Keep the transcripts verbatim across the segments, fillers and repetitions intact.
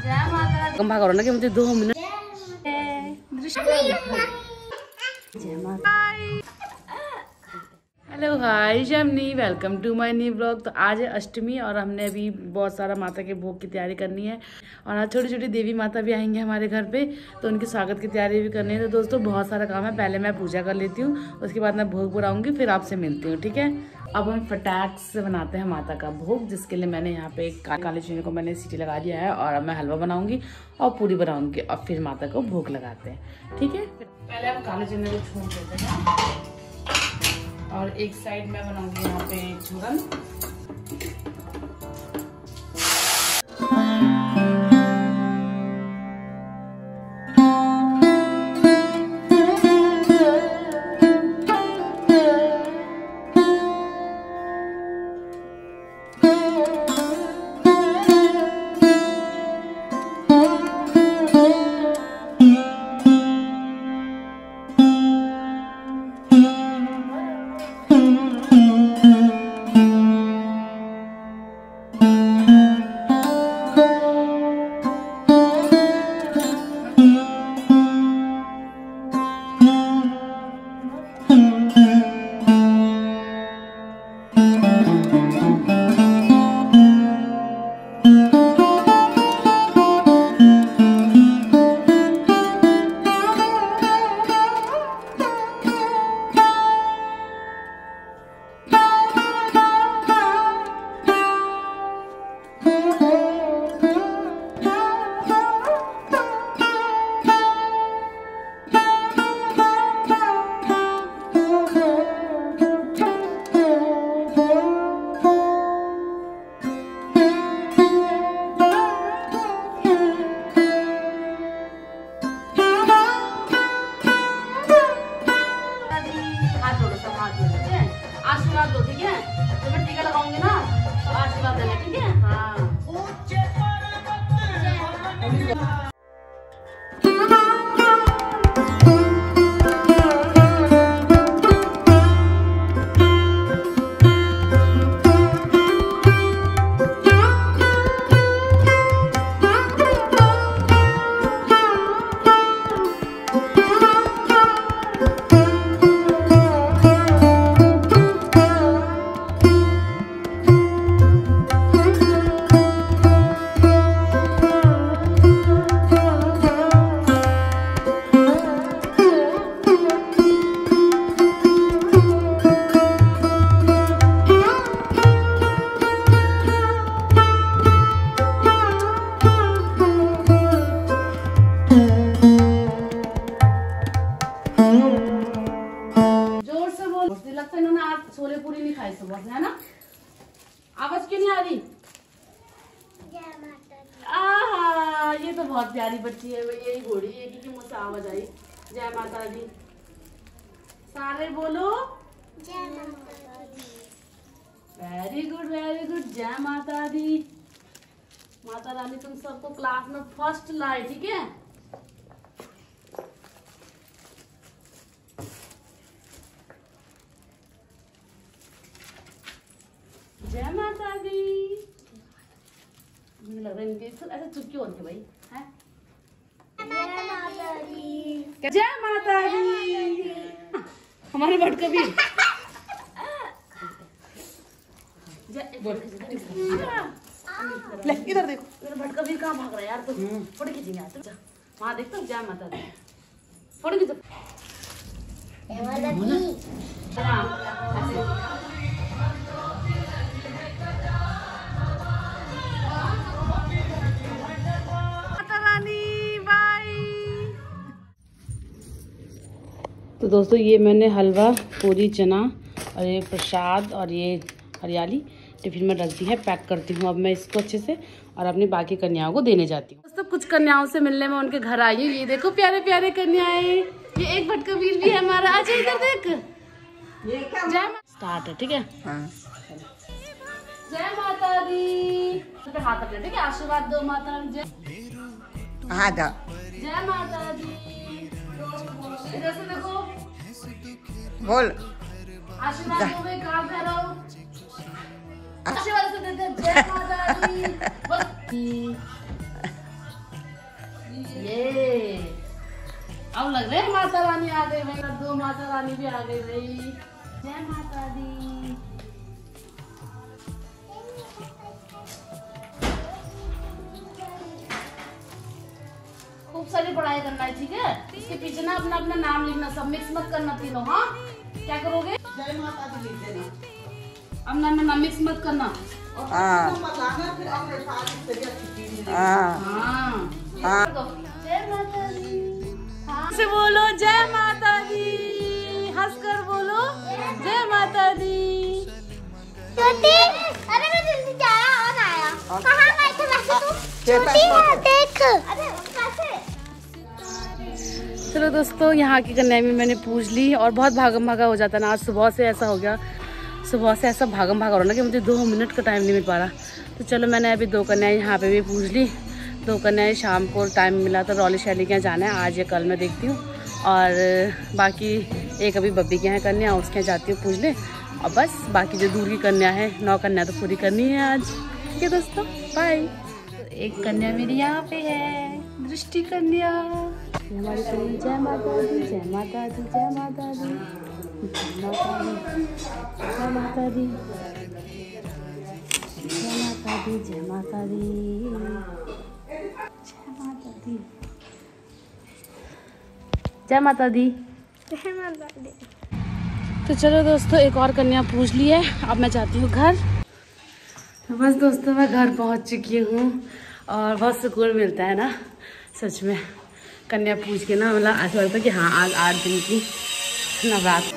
कम भाग ना कि मुझे दो मिनट। हेलो हाय जमनी, welcome to my new blog. तो आज है अष्टमी और हमने अभी बहुत सारा माता के भोग की तैयारी करनी है और आज छोटी छोटी देवी माता भी आएंगे हमारे घर पे, तो उनके स्वागत की तैयारी भी करनी है। तो दोस्तों बहुत सारा काम है, पहले मैं पूजा कर लेती हूँ, उसके बाद मैं भोग बनाऊंगी, फिर आपसे मिलती हूँ, ठीक है। अब हम फटाक से बनाते हैं माता का भोग, जिसके लिए मैंने यहाँ पे का, काली चीनी को मैंने सीटी लगा दिया है और अब मैं हलवा बनाऊंगी और पूरी बनाऊंगी और फिर माता को भोग लगाते हैं, ठीक है। पहले हम काली चीनी को छोड़ देते हैं और एक साइड में बनाऊंगी यहाँ पे चूरन। आशीर्वाद दो, ठीक है। तो मैं टीका लगाऊंगी ना, तो आशीर्वाद देना, ठीक है। हाँ छोले पूरी नहीं खाई सुबह से, है ना। आवाज क्यों नहीं आ रही? आहा, ये तो बहुत प्यारी बच्ची है, यही बोल रही है कि मुझसे आवाज आई। जय माता दी, सारे बोलो जय माता दी। वेरी गुड वेरी गुड, जय माता दी। माता रानी तुम सबको क्लास में फर्स्ट लाए, ठीक है। जय माता दी। मुझे लग रहा है इनके ऐसे चुप क्यों होते भाई, है? जय माता दी, जय माता दी। हमारे भट कबीर ले इधर देखो, मेरा भट कबीर कहाँ भाग रहा है यार। तो फोटो खींचेंगे आज, तो वहाँ देखते हो। जय माता दी, फोटो खींचो। तो दोस्तों ये मैंने हलवा, पूरी, चना और ये प्रसाद और ये हरियाली टिफिन में रख दी है, पैक करती हूँ अब मैं इसको अच्छे से और अपनी बाकी कन्याओं को देने जाती हूँ। दोस्तों कुछ कन्याओं से मिलने में उनके घर आई हूँ। ये देखो प्यारे प्यारे कन्याएं, ये एक भट कबीर भी है हमारा। अच्छा इधर देख, जय स्टार्ट है, ठीक है। जय माता दी, हाथ रखना, ठीक है। आशीर्वाद दो माता, जय जय माता दी। इधर से देखो, बोल आशीर्वाद दो भाई, काल भैरव आशीर्वाद से देते। जय माता दी। चाव लग रहे हैं। माता रानी आ गई भाई, दो माता रानी भी आ गई भाई। जय माता दी। खूब सारी पढ़ाई करना है, ठीक है। इसके पीछे ना अपना अपना नाम लिखना, सब मिक्स मत करना तीनों। हाँ, क्या करोगे? जय माता दी लिख देना। अपना अपना नाम मिक्स मत करना। हाँ हाँ, जय माता दी। से बोलो जय माता दी, हंसकर बोलो जय माता दी। छोटी, अरे मैं जल्दी जा रहा और आया। कहाँ गए थे वैसे तुम? छोटी है, देख। अरे कैसे? चलो दोस्तों, यहाँ की कन्या भी मैंने पूछ ली और बहुत भागम भागा हो जाता ना। आज सुबह से ऐसा हो गया, सुबह से ऐसा भागम भागा हो रहा ना कि मुझे दो मिनट का टाइम नहीं मिल पा रहा। तो चलो मैंने अभी दो कन्याएं यहाँ पे भी पूछ ली। दो कन्याएं शाम को टाइम मिला तो रौली शैली के यहाँ जाना है, आज या कल मैं देखती हूँ। और बाकी एक अभी बब्बी के यहाँ कन्या, उसके यहाँ जाती हूँ पूछ ले। और बस बाकी जो दूर की कन्या है, नौ कन्या तो पूरी करनी है आज। ठीक है दोस्तों, बाय। तो एक कन्या मेरी यहाँ पे है, दृष्टि कन्या। हमारी कन्या जय माता दी, जय माता दी, जय माता दी, जय माता दी, जय माता दी, जय माता दी, जय माता दी, जय माता दी, जय माता दी, जय माता दी। तो चलो दोस्तों, एक और कन्या पूछ ली है, अब मैं जाती हूँ घर। तो बस दोस्तों, मैं घर पहुँच चुकी हूँ और बहुत सुकून मिलता है ना सच में। कन्या पूछ के ना मतलब ऐसा लगता है कि हाँ आज आठ दिन की नवरात्र।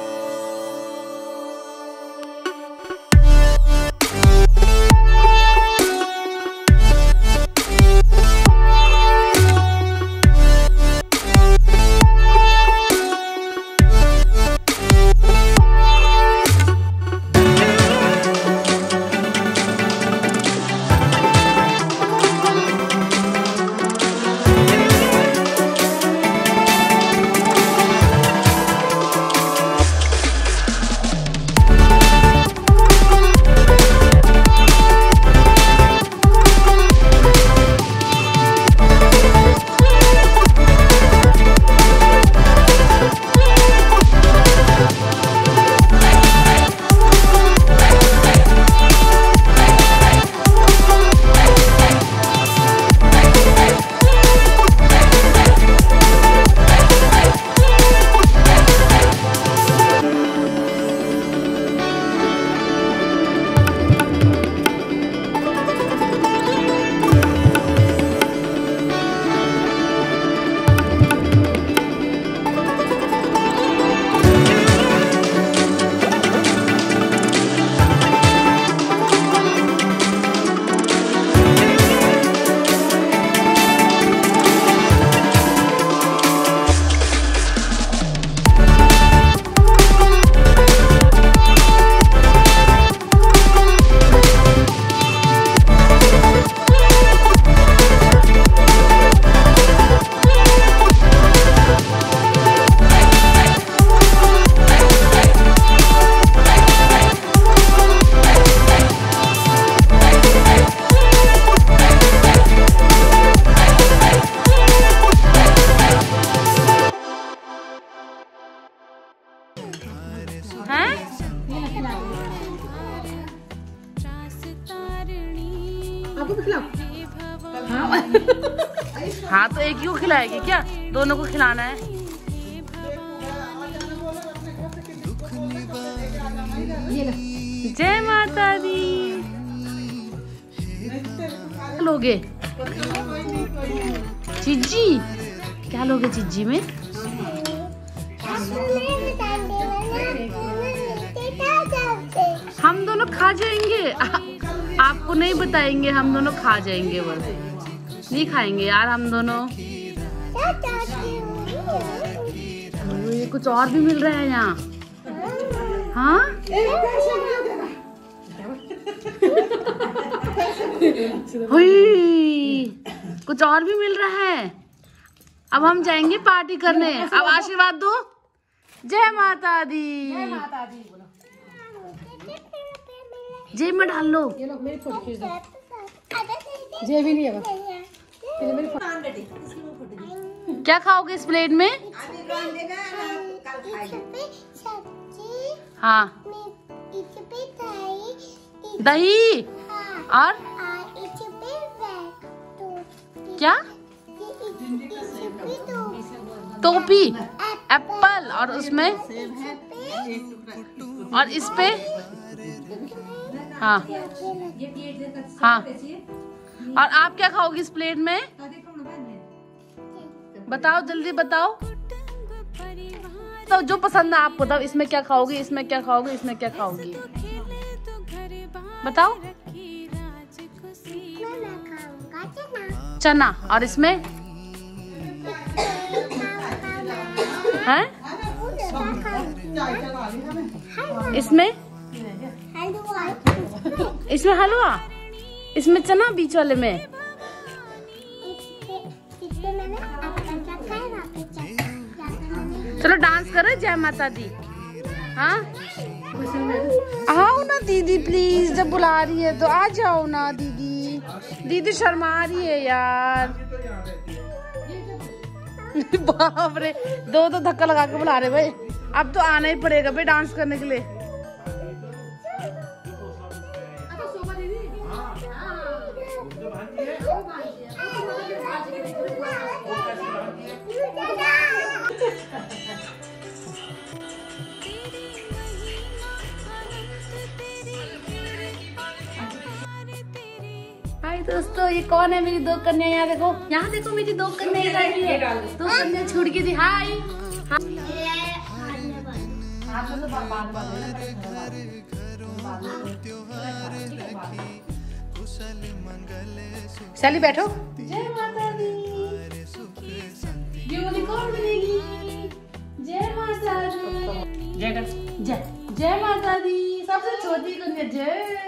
हाँ तो एक ही को खिलाएगी क्या? दोनों को खिलाना है। जय माता दी। लोगे चिज्जी? क्या लोगे चिज्जी में? हम दोनों खा जाएंगे। आ, आपको नहीं बताएंगे, हम दोनों खा जाएंगे। बस नहीं खाएंगे यार हम दोनों। ये कुछ और भी मिल रहा है यहाँ। हाँ हुई, कुछ और भी मिल रहा है। अब हम जाएंगे पार्टी करने। अब आशीर्वाद दो। जय माता दी। जय माता दी बोलो। जेब में डाल लो। ये लो मेरी फोटो खींच दो। जेब ही नहीं है। मेरी फोटो क्या खाओगे इस प्लेट में? हाँ दही और क्या? टोपी, एप्पल और उसमें और इस पे हाँ हाँ। और आप क्या खाओगी इस प्लेट में? बताओ जल्दी बताओ। तो जो पसंद है आपको, तब इसमें क्या खाओगी, इसमें क्या खाओगी, इसमें क्या खाओगी बताओ। चना और इसमें है इसमें इसमें हलवा, इसमें चना बीच वाले में। चलो डांस करो जय माता दी। हाँ आओ ना दीदी प्लीज, जब बुला रही है तो आ जाओ ना दीदी। दीदी शर्मा रही है यार। बाप रे, दो दो धक्का लगा के बुला रहे भाई। अब तो आना ही पड़ेगा भाई डांस करने के लिए। हाय दोस्तों, ये कौन है? मेरी दो कन्या। यहाँ देखो, यहाँ देखो मेरी दो कन्या है। दो कन्या छूट के थी। हाय शैली बैठो। जय माता दी। यूनिकॉर्न मिलेगी। जय माता दी। जय जय माता दी। सबसे छोटी कन्या जय।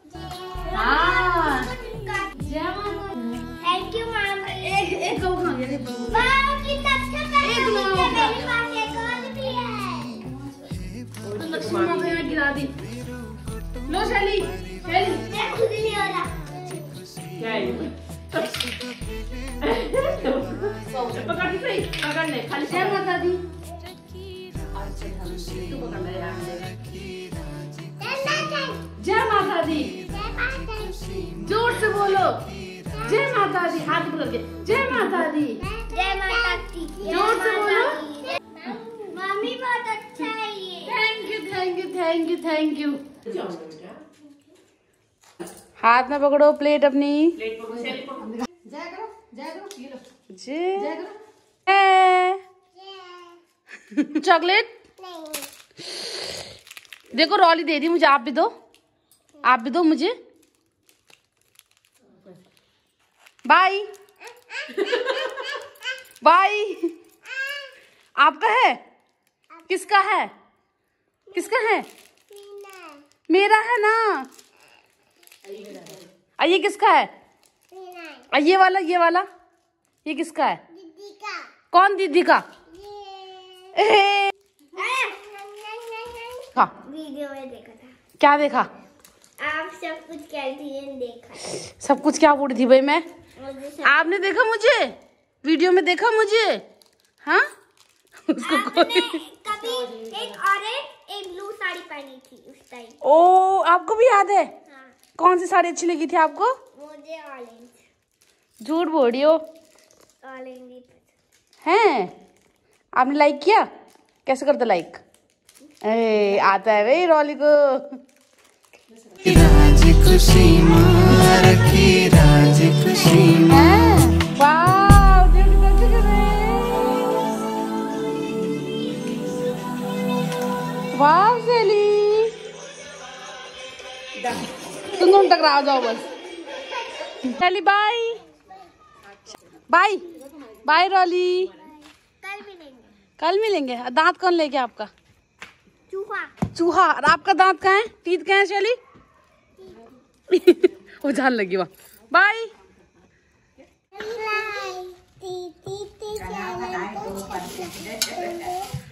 हाँ जय माता। थैंक यू मामा। एक एक दो खा गया। वाह कितना अच्छा था। एक मेरे पास एक और भी है। तो लक्ष्मी माता ने गिरा दी। लो शैली, शैली मैं खुद नहीं हो रहा। क्या है ये? पकड़ के सही, पकड़ ले। खाली जय माता दी। तू पकड़ ले यार। जय माता दी। जोर से बोलो। जय माता दी। हाथ पकड़ के जय माता दी। जय माता दी। जोर से बोलो। मम्मी बहुत अच्छा है ये। Thank you thank you thank you thank you. हाथ में पकड़ो प्लेट अपनी। प्लेट पकड़ो। जय करो, जय करो, ये लो। जय जय करो। चॉकलेट नहीं। देखो रॉली दे दी मुझे, आप भी दो, आप भी दो मुझे। Bye bye. आपका है? किसका है? किसका है? मेरा है ना। आ ये किसका है? आ ये वाला, ये वाला, ये किसका है? दीदी का। कौन दीदी का? ये हाँ वीडियो में देखा था। क्या देखा? आप सब कुछ कहती हैं, देखा। सब कुछ क्या बोली थी भाई मैं? मुझे सब... आपने देखा मुझे? वीडियो में देखा मुझे? हाँ उसको आपने कभी एक ऑरेंज एक ब्लू साड़ी पहनी थी उस टाइम। ओ आपको भी याद है? हाँ। कौन सी साड़ी अच्छी लगी थी आपको? मुझे ऑरेंज। झूठ बोल रही हो। ऑरेंज ही पसंद हैं? आपने लाइक किया? कैसे करते लाइक? ए आता है भाई रॉली को। राज खुशी माँ रखी, राज खुशी माँ। वाव देखो कैसे कर रहे हैं। वाव सेली, तुम दोनों टकरा जाओ बस। सेली बाय बाय बाय रॉली। कल मिलेंगे। कल मिलेंगे। दांत कौन लेके आपका? चूहा। चूहा। और आपका दांत कहाँ है? टीथ कहाँ है शैली? वो जान लगी वहाँ। बाय। ती ती ती